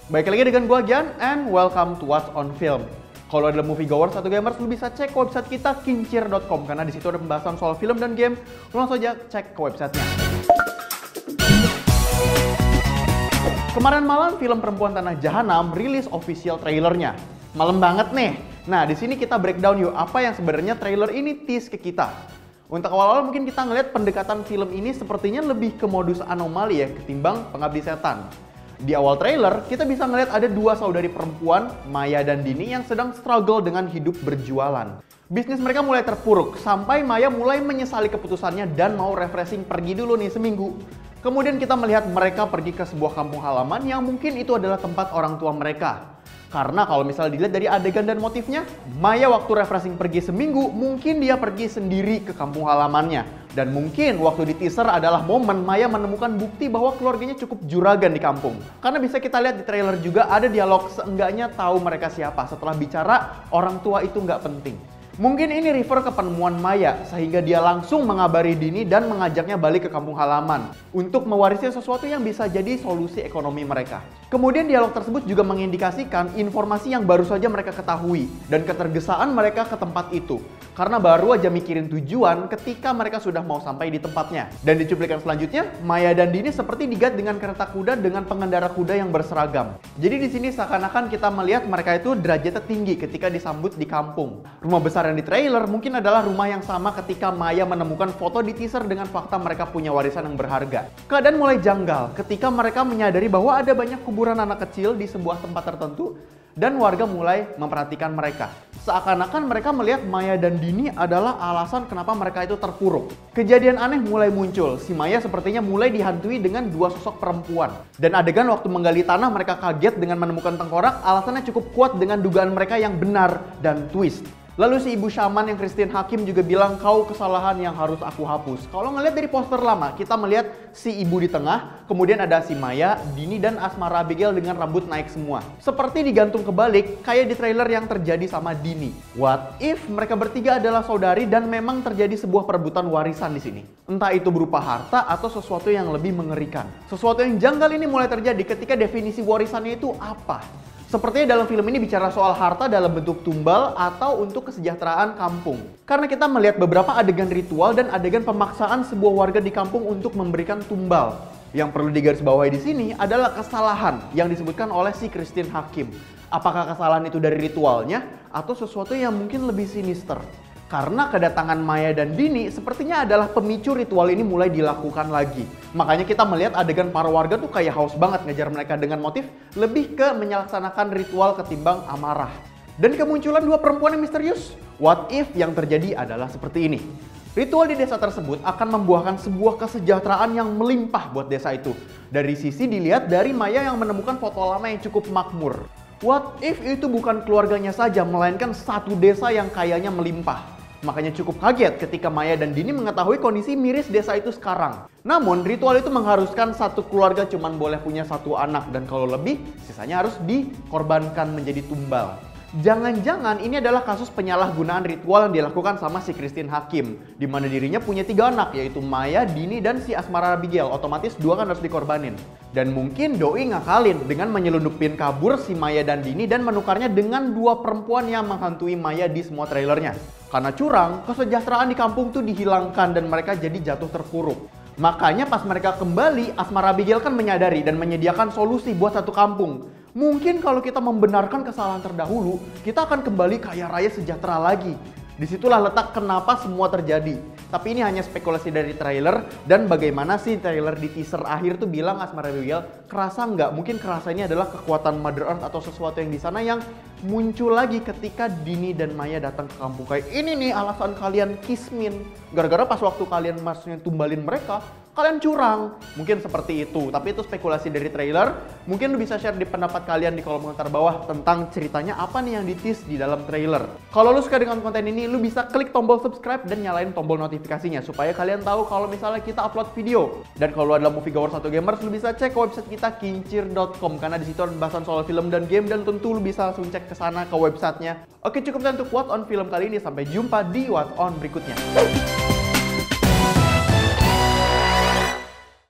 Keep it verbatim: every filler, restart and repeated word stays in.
Baik lagi dengan gua Gian, and welcome to What's on Film. Kalau ada moviegoers atau gamers, lu bisa cek ke website kita kincir dot com karena di situ ada pembahasan soal film dan game. Lu langsung aja cek ke websitenya. Kemarin malam film Perempuan Tanah Jahanam rilis official trailernya. Malam banget nih. Nah, di sini kita breakdown yuk apa yang sebenarnya trailer ini tease ke kita. Untuk awal-awal mungkin kita ngeliat pendekatan film ini sepertinya lebih ke modus anomali ya ketimbang Pengabdi Setan. Di awal trailer, kita bisa ngeliat ada dua saudari perempuan, Maya dan Dini, yang sedang struggle dengan hidup berjualan. Bisnis mereka mulai terpuruk, sampai Maya mulai menyesali keputusannya dan mau refreshing pergi dulu nih seminggu. Kemudian kita melihat mereka pergi ke sebuah kampung halaman yang mungkin itu adalah tempat orang tua mereka. Karena kalau misalnya dilihat dari adegan dan motifnya, Maya waktu refreshing pergi seminggu, mungkin dia pergi sendiri ke kampung halamannya. Dan mungkin waktu di teaser adalah momen Maya menemukan bukti bahwa keluarganya cukup juragan di kampung. Karena bisa kita lihat di trailer juga ada dialog seenggaknya tahu mereka siapa setelah bicara orang tua itu nggak penting. Mungkin ini refer ke penemuan Maya sehingga dia langsung mengabari Dini dan mengajaknya balik ke kampung halaman untuk mewarisi sesuatu yang bisa jadi solusi ekonomi mereka. Kemudian dialog tersebut juga mengindikasikan informasi yang baru saja mereka ketahui dan ketergesaan mereka ke tempat itu. Karena baru aja mikirin tujuan ketika mereka sudah mau sampai di tempatnya. Dan di cuplikan selanjutnya, Maya dan Dini seperti digat dengan kereta kuda dengan pengendara kuda yang berseragam. Jadi di sini seakan-akan kita melihat mereka itu derajatnya tinggi ketika disambut di kampung. Rumah besar yang di trailer mungkin adalah rumah yang sama ketika Maya menemukan foto di teaser dengan fakta mereka punya warisan yang berharga. Keadaan mulai janggal ketika mereka menyadari bahwa ada banyak kuburan anak kecil di sebuah tempat tertentu dan warga mulai memperhatikan mereka. Seakan-akan mereka melihat Maya dan Dini adalah alasan kenapa mereka itu terpuruk. Kejadian aneh mulai muncul. Si Maya sepertinya mulai dihantui dengan dua sosok perempuan. Dan adegan waktu menggali tanah mereka kaget dengan menemukan tengkorak, alasannya cukup kuat dengan dugaan mereka yang benar dan twist. Lalu si ibu syaman yang Christine Hakim juga bilang, kau kesalahan yang harus aku hapus. Kalau ngeliat dari poster lama, kita melihat si ibu di tengah, kemudian ada si Maya, Dini, dan Asmara Abigail dengan rambut naik semua. Seperti digantung kebalik, kayak di trailer yang terjadi sama Dini. What if mereka bertiga adalah saudari dan memang terjadi sebuah perebutan warisan di sini? Entah itu berupa harta atau sesuatu yang lebih mengerikan. Sesuatu yang janggal ini mulai terjadi ketika definisi warisannya itu apa? Sepertinya dalam film ini bicara soal harta dalam bentuk tumbal atau untuk kesejahteraan kampung. Karena kita melihat beberapa adegan ritual dan adegan pemaksaan sebuah warga di kampung untuk memberikan tumbal. Yang perlu digarisbawahi di sini adalah kesalahan yang disebutkan oleh si Christine Hakim. Apakah kesalahan itu dari ritualnya atau sesuatu yang mungkin lebih sinister? Karena kedatangan Maya dan Dini sepertinya adalah pemicu ritual ini mulai dilakukan lagi. Makanya kita melihat adegan para warga tuh kayak haus banget ngejar mereka dengan motif lebih ke menyelaksanakan ritual ketimbang amarah. Dan kemunculan dua perempuan yang misterius. What if yang terjadi adalah seperti ini? Ritual di desa tersebut akan membuahkan sebuah kesejahteraan yang melimpah buat desa itu. Dari sisi dilihat dari Maya yang menemukan foto lama yang cukup makmur. What if itu bukan keluarganya saja, melainkan satu desa yang kayanya melimpah. Makanya cukup kaget ketika Maya dan Dini mengetahui kondisi miris desa itu sekarang. Namun ritual itu mengharuskan satu keluarga cuma boleh punya satu anak dan kalau lebih sisanya harus dikorbankan menjadi tumbal. Jangan-jangan ini adalah kasus penyalahgunaan ritual yang dilakukan sama si Christine Hakim, di mana dirinya punya tiga anak, yaitu Maya, Dini, dan si Asmara Abigail. Otomatis dua kan harus dikorbanin. Dan mungkin doi ngakalin dengan menyelundupin kabur si Maya dan Dini dan menukarnya dengan dua perempuan yang menghantui Maya di semua trailernya. Karena curang, kesejahteraan di kampung tuh dihilangkan dan mereka jadi jatuh terpuruk. Makanya pas mereka kembali, Asmara Abigail kan menyadari dan menyediakan solusi buat satu kampung. Mungkin kalau kita membenarkan kesalahan terdahulu, kita akan kembali kaya raya sejahtera lagi. Disitulah letak kenapa semua terjadi. Tapi ini hanya spekulasi dari trailer dan bagaimana sih trailer di teaser akhir tuh bilang Asmara Abigail kerasa nggak? Mungkin kerasanya adalah kekuatan Mother Earth atau sesuatu yang di sana yang muncul lagi ketika Dini dan Maya datang ke kampung. Kayak ini nih alasan kalian kismin. Gara-gara pas waktu kalian maksudnya tumbalin mereka, kalian curang. Mungkin seperti itu, tapi itu spekulasi dari trailer. Mungkin lu bisa share di pendapat kalian di kolom komentar bawah tentang ceritanya apa nih yang di-tease di dalam trailer. Kalau lu suka dengan konten ini, lu bisa klik tombol subscribe dan nyalain tombol notifikasinya supaya kalian tahu kalau misalnya kita upload video. Dan kalau adalah moviegoers atau gamers, lu bisa cek ke website kita kincir dot com karena di situ ada pembahasan soal film dan game dan tentu lu bisa langsung cek ke sana ke websitenya. Oke, cukup untuk What's on Film kali ini. Sampai jumpa di What's on berikutnya.